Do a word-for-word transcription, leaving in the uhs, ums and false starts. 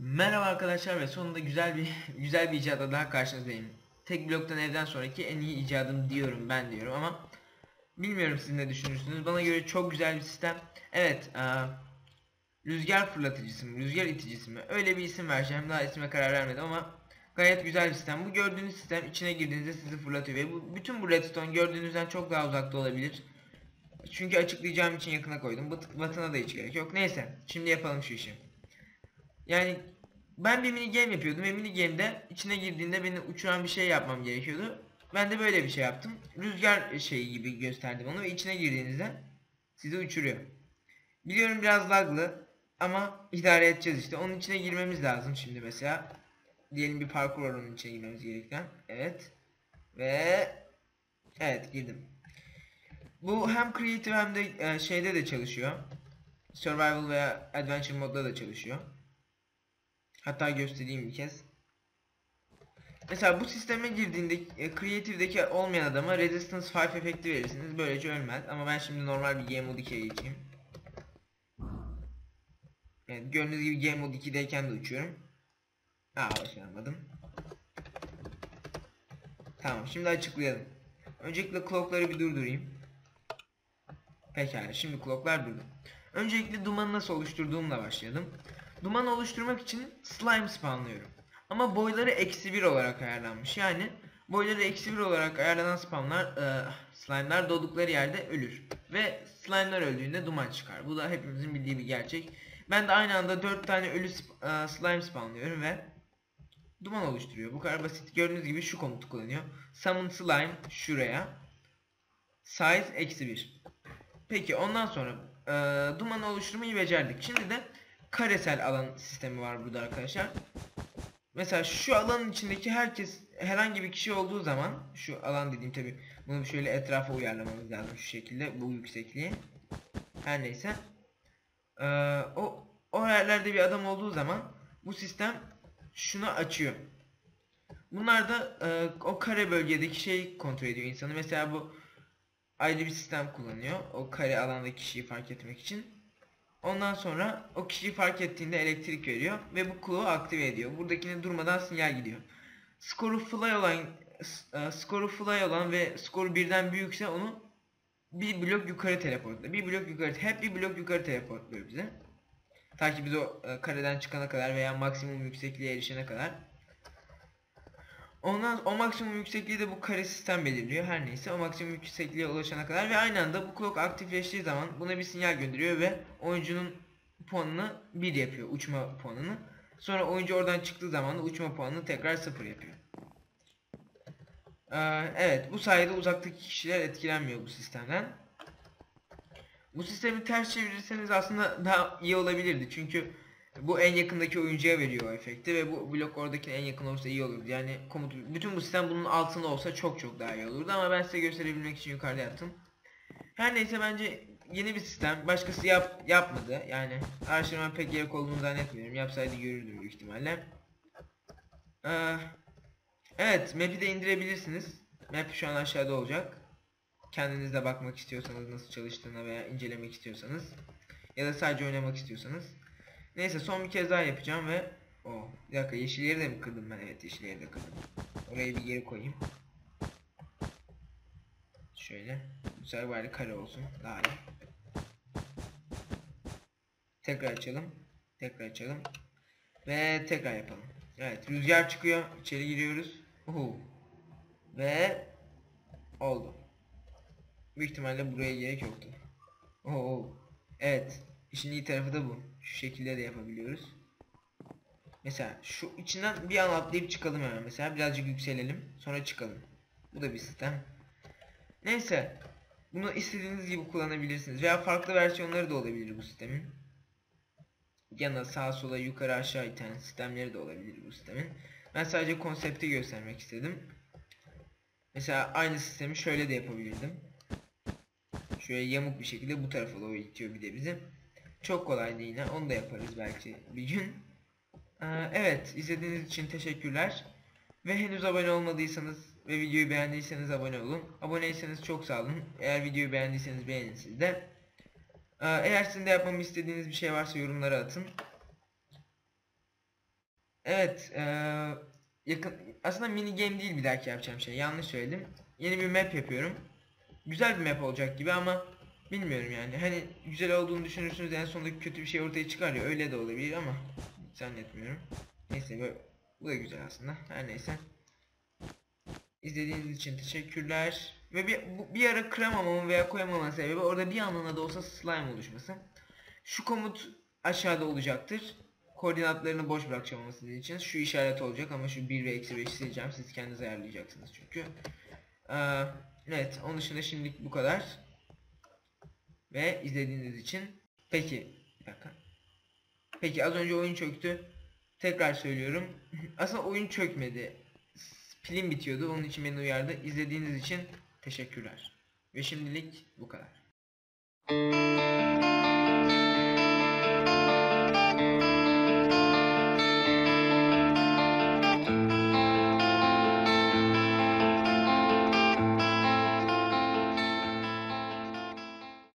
Merhaba arkadaşlar ve sonunda güzel bir güzel bir icatla daha karşınızdayım. Tek bloktan evden sonraki en iyi icadım diyorum ben diyorum ama bilmiyorum siz ne düşünürsünüz. Bana göre çok güzel bir sistem. Evet, aa, rüzgar fırlatıcısı mı, rüzgar iticisi mi? Öyle bir isim vereceğim. Daha isme karar vermedim ama gayet güzel bir sistem. Bu gördüğünüz sistem içine girdiğinizde sizi fırlatıyor ve bu, bütün bu redstone gördüğünüzden çok daha uzakta olabilir. Çünkü açıklayacağım için yakına koydum. Bat batına da hiç gerek yok. Neyse, şimdi yapalım şu işi. Yani ben bir mini game yapıyordum ve mini game'de içine girdiğinde beni uçuran bir şey yapmam gerekiyordu. Ben de böyle bir şey yaptım. Rüzgar şeyi gibi gösterdim onu ve içine girdiğinizde sizi uçuruyor. Biliyorum biraz laglı ama idare edeceğiz işte. Onun içine girmemiz lazım şimdi mesela. Diyelim bir parkur var onun içine girmemiz gereken. Evet. Ve evet girdim. Bu hem creative hem de e, şeyde de çalışıyor. Survival veya adventure modda da çalışıyor. Hatta göstereyim bir kez. Mesela bu sisteme girdiğinde e, Creative'deki olmayan adama Resistance beş efekti verirsiniz. Böylece ölmez. Ama ben şimdi normal bir Game Mode ikiye geçeyim. Evet, gördüğünüz gibi Game Mode ikideyken de uçuyorum. Aa, başaramadım. Tamam, şimdi açıklayalım. Öncelikle clock'ları bir durdurayım. Pekala, şimdi clock'lar durdu. Öncelikle dumanı nasıl oluşturduğumla başlayalım. Duman oluşturmak için slime spawnlıyorum. Ama boyları eksi bir olarak ayarlanmış. Yani boyları eksi bir olarak ayarlanan spawnlar, e, slime'lar doğdukları yerde ölür. Ve slime'lar öldüğünde duman çıkar. Bu da hepimizin bildiği bir gerçek. Ben de aynı anda dört tane ölü sp e, slime spawnlıyorum ve duman oluşturuyor. Bu kadar basit. Gördüğünüz gibi şu komutu kullanıyor. Summon slime şuraya. Size eksi bir. Peki ondan sonra e, duman oluşturmayı becerdik. Şimdi de karesel alan sistemi var burada arkadaşlar. Mesela şu alanın içindeki herkes, herhangi bir kişi olduğu zaman, şu alan dediğim tabi bunu şöyle etrafa uyarlamamız lazım şu şekilde, bu yüksekliği. Her neyse. E, o o yerlerde bir adam olduğu zaman bu sistem şunu açıyor. Bunlar da e, o kare bölgedeki şeyi kontrol ediyor insanı. Mesela bu ayrı bir sistem kullanıyor. O kare alandaki kişiyi fark etmek için. Ondan sonra o kişiyi fark ettiğinde elektrik veriyor ve bu kulağı aktive ediyor. Buradakine durmadan sinyal gidiyor. Skoru fly olan e, skoru fly olan ve skoru birden büyükse onu bir blok yukarı teleportluyor. Bir blok yukarı, hep bir blok yukarı teleportluyor bize. Ta ki biz o e, kareden çıkana kadar veya maksimum yüksekliğe erişene kadar. Ondan o maksimum yüksekliği de bu kare sistem belirliyor. Her neyse o maksimum yüksekliğe ulaşana kadar ve aynı anda bu clock aktifleştiği zaman buna bir sinyal gönderiyor ve oyuncunun puanını bir yapıyor, uçma puanını. Sonra oyuncu oradan çıktığı zaman da uçma puanını tekrar sıfır yapıyor. Ee, evet, bu sayede uzaktaki kişiler etkilenmiyor bu sistemden. Bu sistemi ters çevirirseniz aslında daha iyi olabilirdi. Çünkü bu en yakındaki oyuncuya veriyor o efekti ve bu blok oradaki en yakın olursa iyi olurdu. Yani komut, bütün bu sistem bunun altında olsa çok çok daha iyi olurdu ama ben size gösterebilmek için yukarıda yaptım. Her neyse, bence yeni bir sistem. Başkası yap, yapmadı. Yani araştırma pek gerek olduğunu zannetmiyorum. Yapsaydı görürdüm büyük ihtimalle. Ee, evet, map'i de indirebilirsiniz. Map şu an aşağıda olacak. Kendiniz de bakmak istiyorsanız nasıl çalıştığına veya incelemek istiyorsanız. Ya da sadece oynamak istiyorsanız. Neyse, son bir kez daha yapacağım ve o bir dakika, yeşil yeri de mi kırdım ben? Evet, yeşil yeri de kırdım. Orayı bir geri koyayım. Şöyle. Bu sefer bari kare olsun. Daha iyi. Tekrar açalım. Tekrar açalım. Ve tekrar yapalım. Evet, rüzgar çıkıyor. İçeri giriyoruz. Uhu. Ve oldu. Büyük ihtimalle buraya gerek yoktu. Oo. Evet. İşin iyi tarafı da bu. Şu şekilde de yapabiliyoruz. Mesela şu içinden bir an atlayıp çıkalım hemen. Mesela birazcık yükselelim. Sonra çıkalım. Bu da bir sistem. Neyse. Bunu istediğiniz gibi kullanabilirsiniz. Veya farklı versiyonları da olabilir bu sistemin. Yana, sağa, sola, yukarı, aşağı iten sistemleri de olabilir bu sistemin. Ben sadece konsepti göstermek istedim. Mesela aynı sistemi şöyle de yapabilirdim. Şöyle yamuk bir şekilde bu tarafa doğru itiyor bir de bizi. Çok kolaydı yine. Onu da yaparız belki bir gün. Ee, evet, izlediğiniz için teşekkürler. Ve henüz abone olmadıysanız ve videoyu beğendiyseniz abone olun. Aboneyseniz çok sağ olun. Eğer videoyu beğendiyseniz beğenin siz de. Ee, eğer sizin de yapmamı istediğiniz bir şey varsa yorumlara atın. Evet, eee, yakın aslında mini game değil bir dahaki yapacağım şey. Yanlış söyledim. Yeni bir map yapıyorum. Güzel bir map olacak gibi ama bilmiyorum yani. Hani güzel olduğunu düşünürsünüz, en sonunda kötü bir şey ortaya çıkar ya, öyle de olabilir ama hiç zannetmiyorum. Neyse, böyle, bu da güzel aslında. Her neyse. İzlediğiniz için teşekkürler. Ve bir, bu, bir ara kıramamamın veya koyamamamın sebebi orada bir anlığına da olsa slime oluşması. Şu komut aşağıda olacaktır. Koordinatlarını boş bırakacağım ama sizin için. Şu işaret olacak ama şu bir ve eksi beşi sileceğim. Siz kendiniz ayarlayacaksınız çünkü. Ee, evet, onun dışında şimdilik bu kadar. Ve izlediğiniz için peki bir dakika. Peki az önce oyun çöktü. Tekrar söylüyorum. Aslında oyun çökmedi. Pilim bitiyordu. Onun için beni uyardı. İzlediğiniz için teşekkürler. Ve şimdilik bu kadar.